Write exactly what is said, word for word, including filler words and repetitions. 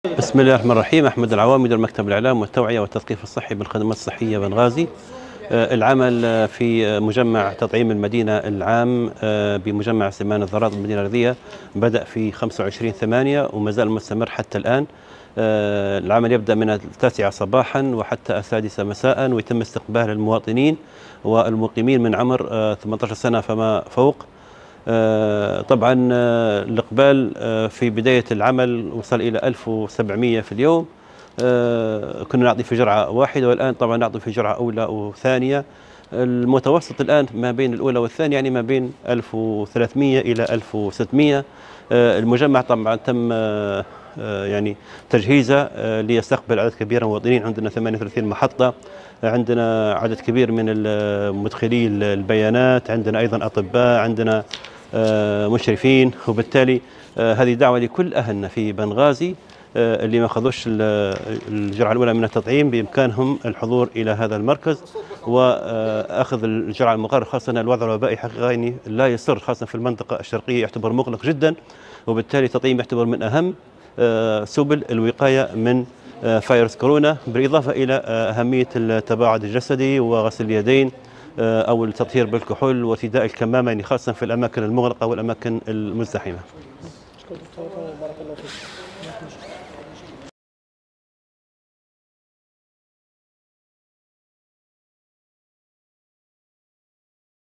بسم الله الرحمن الرحيم. أحمد العوامي، مدير مكتب الإعلام والتوعية والتثقيف الصحي بالخدمات الصحية بنغازي. آه، العمل في مجمع تطعيم المدينة العام آه، بمجمع سمان الضراط بالمدينة الرياضية بدأ في خمسة وعشرين ثمانية وما زال مستمر حتى الآن. آه، العمل يبدأ من التاسعة صباحا وحتى السادسة مساء، ويتم استقبال المواطنين والمقيمين من عمر آه، ثمانية عشر سنة فما فوق. آه، طبعا آه، الإقبال آه، في بداية العمل وصل إلى ألف وسبعمئة في اليوم. آه، كنا نعطي في جرعة واحدة، والآن طبعا نعطي في جرعة أولى وثانية. المتوسط الآن ما بين الأولى والثانية يعني ما بين ألف وثلاثمئة إلى ألف وستمئة. آه، المجمع طبعا تم آه، آه، يعني تجهيزه آه، ليستقبل عدد كبير من المواطنين. عندنا ثمانية وثلاثين محطة، عندنا عدد كبير من مدخلي البيانات، عندنا أيضا أطباء، عندنا آه، مشرفين. وبالتالي آه، هذه دعوة لكل أهلنا في بنغازي آه، اللي ما أخذوش الجرعة الأولى من التطعيم بإمكانهم الحضور إلى هذا المركز وأخذ الجرعة المقررة، خاصة الوضع الوبائي حقيقة يعني لا يسر، خاصة في المنطقة الشرقية يعتبر مغلق جدا، وبالتالي التطعيم يعتبر من أهم آه، سبل الوقاية من آه، فيروس كورونا، بالإضافة إلى آه، أهمية التباعد الجسدي وغسل اليدين آه، أو التطهير بالكحول وارتداء الكمامة، يعني خاصة في الأماكن المغلقة والأماكن المزدحمة.